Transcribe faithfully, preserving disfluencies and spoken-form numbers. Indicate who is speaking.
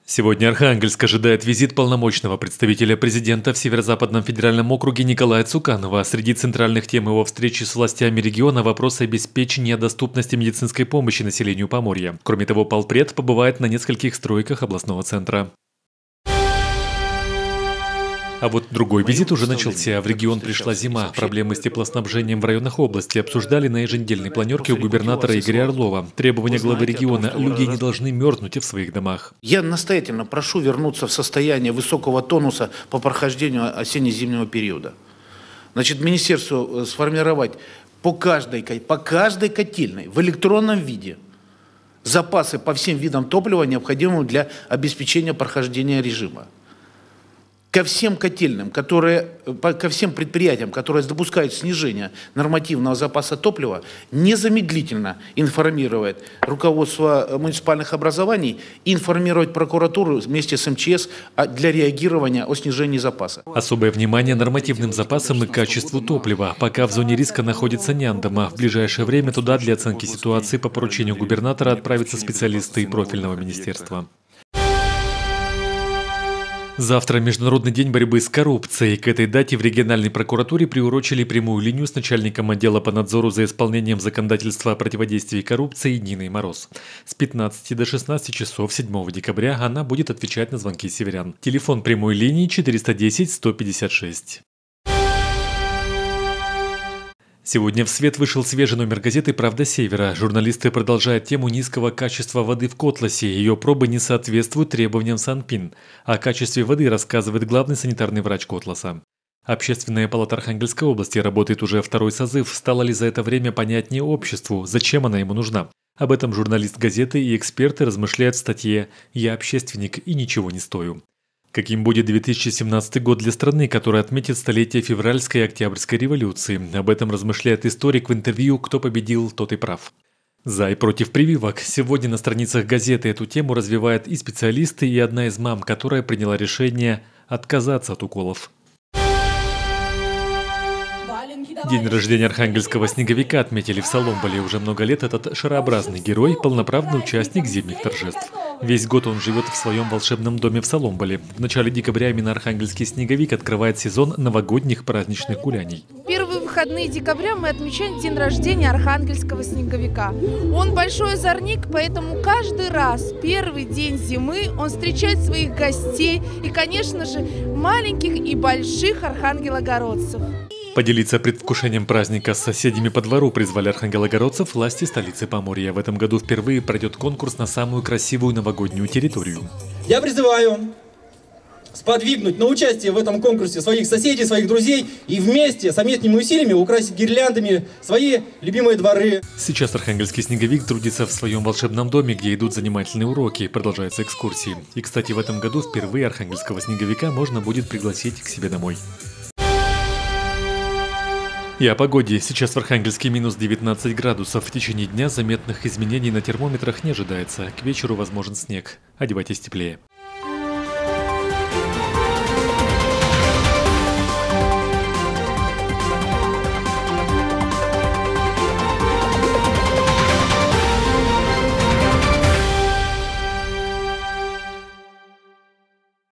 Speaker 1: Сегодня Архангельск ожидает визит полномочного представителя президента в Северо-Западном федеральном округе Николая Цуканова. Среди центральных тем его встречи с властями региона – вопросы обеспечения доступности медицинской помощи населению Поморья. Кроме того, полпред побывает на нескольких стройках областного центра. А вот другой визит уже начался. В регион пришла зима. Проблемы с теплоснабжением в районах области обсуждали на еженедельной планерке у губернатора Игоря Орлова. Требования главы региона – люди не должны мерзнуть в своих домах.
Speaker 2: Я настоятельно прошу вернуться в состояние высокого тонуса по прохождению осенне-зимнего периода. Значит, министерству сформировать по каждой, по каждой котельной в электронном виде запасы по всем видам топлива, необходимым для обеспечения прохождения режима. Ко всем котельным, которые, ко всем предприятиям, которые допускают снижение нормативного запаса топлива, незамедлительно информировать руководство муниципальных образований, информировать прокуратуру вместе с эм че эс для реагирования о снижении запаса.
Speaker 1: Особое внимание нормативным запасам и качеству топлива. Пока в зоне риска находится Няндома. В ближайшее время туда для оценки ситуации по поручению губернатора отправятся специалисты профильного министерства. Завтра Международный день борьбы с коррупцией. К этой дате в региональной прокуратуре приурочили прямую линию с начальником отдела по надзору за исполнением законодательства о противодействии коррупции Ниной Мороз. С пятнадцати до шестнадцати часов седьмого декабря она будет отвечать на звонки северян. Телефон прямой линии четыреста десять сто пятьдесят шесть. Сегодня в свет вышел свежий номер газеты «Правда Севера». Журналисты продолжают тему низкого качества воды в Котласе. Ее пробы не соответствуют требованиям Санпин. О качестве воды рассказывает главный санитарный врач Котласа. Общественная палата Архангельской области работает уже второй созыв. Стало ли за это время понятнее обществу, зачем она ему нужна? Об этом журналист газеты и эксперты размышляют в статье «Я общественник и ничего не стою». Каким будет две тысячи семнадцатый год для страны, которая отметит столетие февральской и октябрьской революции? Об этом размышляет историк в интервью «Кто победил, тот и прав». За и против прививок. Сегодня на страницах газеты эту тему развивают и специалисты, и одна из мам, которая приняла решение отказаться от уколов. День рождения архангельского снеговика отметили в Соломболе. Уже много лет этот шарообразный герой – полноправный участник зимних торжеств. Весь год он живет в своем волшебном доме в Соломболе. В начале декабря именно архангельский снеговик открывает сезон новогодних праздничных гуляний.
Speaker 3: Первые выходные декабря мы отмечаем день рождения архангельского снеговика. Он большой озорник, поэтому каждый раз, первый день зимы, он встречает своих гостей и, конечно же, маленьких и больших архангелогородцев.
Speaker 1: Поделиться предвкушением праздника с соседями по двору призвали архангелогородцев власти столицы Поморья. В этом году впервые пройдет конкурс на самую красивую новогоднюю территорию.
Speaker 4: Я призываю сподвигнуть на участие в этом конкурсе своих соседей, своих друзей и вместе, совместными усилиями украсить гирляндами свои любимые дворы.
Speaker 1: Сейчас архангельский снеговик трудится в своем волшебном доме, где идут занимательные уроки, продолжаются экскурсии. И, кстати, в этом году впервые архангельского снеговика можно будет пригласить к себе домой. И о погоде. Сейчас в Архангельске минус девятнадцать градусов. В течение дня заметных изменений на термометрах не ожидается. К вечеру возможен снег. Одевайтесь теплее.